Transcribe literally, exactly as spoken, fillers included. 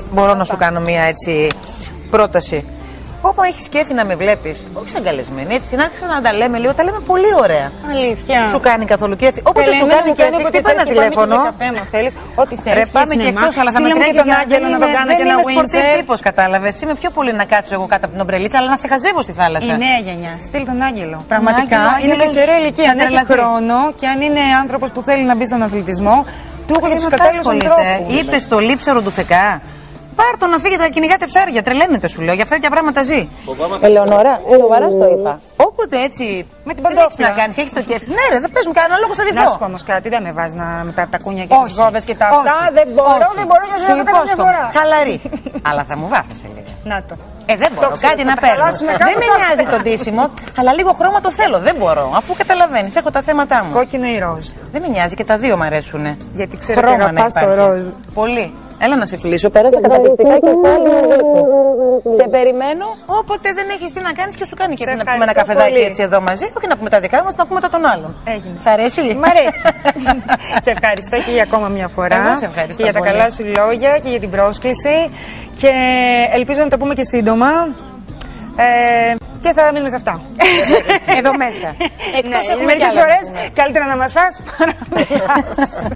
μπορώ να σου κάνω μία έτσι πρόταση. Όπου έχεις κέφι να με βλέπεις, όχι σαν καλεσμένη, έτσι, να άρχισα να τα λέμε λίγο, τα λέμε πολύ ωραία. Αλήθεια. Σου κάνει καθόλου κέφι. Όποτε σου κάνει κέφι, χτύπα ένα τηλέφωνο. Ό,τι θέλεις. Ρε, πάμε και εκτός, αλλά θα με τρέχει τον Άγγελο να τον κάνω και ένα Windsor. Δεν είμαι τύπος, κατάλαβες. Είμαι πιο πολύ να κάτσω εγώ κάτω από την ομπρελίτσα, αλλά να σε χαζεύω στη θάλασσα. Η νέα γενιά. Στείλ τον Άγγελο. Πραγματικά είναι τεσσερά ηλικία. Αν έχει χρόνο και αν είναι άνθρωπος που θέλει να μπει στον αθλητισμό, του έχω για τους κατάλληλους ανθρώπους. Είπες το λείψαρο του Φεκά. Πάρ' το να φύγετε να κυνηγάτε ψάρια. Τρελαίνετε, σου λέω. Για αυτά τα πράγματα ζει. Ελεονόρα, σοβαρά το είπα. Όποτε έτσι. Με την παντόφλα να κάνει, έχει το κέφι. Ναι, ρε, δεν πες μου κανένα λόγο, θα δει. Να σου πω όμως κάτι, δεν με βάζει να με τα τακούνια και τις γόβες και τα αυτά. Δεν μπορώ, δεν μπορώ να σου πω καμιά φορά. Χαλαρή. Αλλά θα μου βάφεσαι λίγο. Να το. Ε, δεν μπορώ. Κάτι να παίρνω. Δεν με νοιάζει το ντύσιμο, αλλά λίγο χρώμα το θέλω. Δεν μπορώ. Αφού καταλαβαίνει, έχω τα θέματα μου. Κόκκινο ή ροζ. Δεν με νοιάζει και τα δύο μ' αρέσουν. Γιατί ξέρω ότι αγαπάς το ροζ. Πολύ. Έλα να σε φιλήσω, πέρασε καταπληκτικά και πάλι σε περιμένω. Όποτε δεν έχεις τι να κάνεις και σου κάνει και να πούμε ένα καφεδάκι έτσι εδώ μαζί. Όχι να πούμε τα δικά μας, να πούμε τα των άλλων. Έγινε. Σ' αρέσει? Μ' αρέσει. Σε ευχαριστώ και για ακόμα μια φορά. Εγώ σε ευχαριστώ και για τα πολύ. καλά σου λόγια και για την πρόσκληση. Και ελπίζω να τα πούμε και σύντομα. Ε, και θα μείνουμε σε αυτά. Εδώ μέσα. Εκτός ναι, έχουμε μερικές φορές καλύτερα να μασάς παρά να μιλάς.